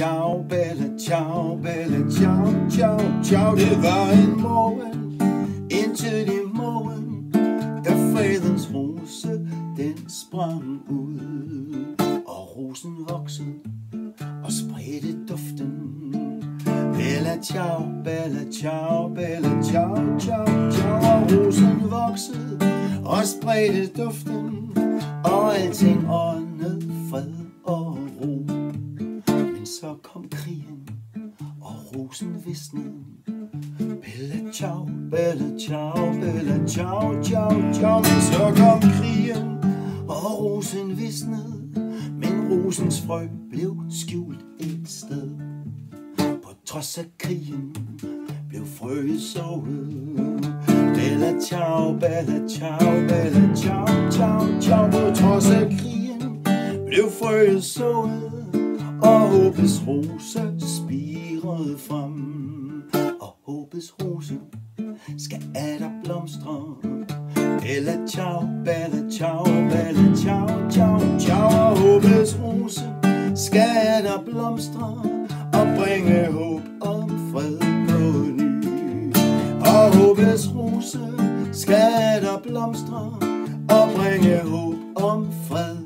ciao, bella ciao, bella ciao, ciao, ciao. Det var en morgen, indtil i morgen, da fredens rose, den sprang ud. Og rosen voksede og spredte duften. Bella ciao, bella ciao, bella ciao, ciao, ciao. Og rosen voksede og spredte duften, og alting åndede fred og ro. Men så kom krigen, og rosen visnede. Bella ciao, bella ciao, bella ciao, ciao, ciao. Men så kom krigen, og rosen visnede. Men rosens frø blev skjult et sted. På trods af krigen blev frøet sovet. Bella ciao, bella ciao, bella ciao, ciao, ciao. På trods af krigen blev frøet sovet, og håbets rose spirede frem. Og håbets rose skal atter blomstre. Bella ciao, bella ciao, bella ciao, ciao, ciao. Og håbets rose skal atter blomstre og bringe håb om fred på ny. Og håbets rose skal atter blomstre og bringe håb om fred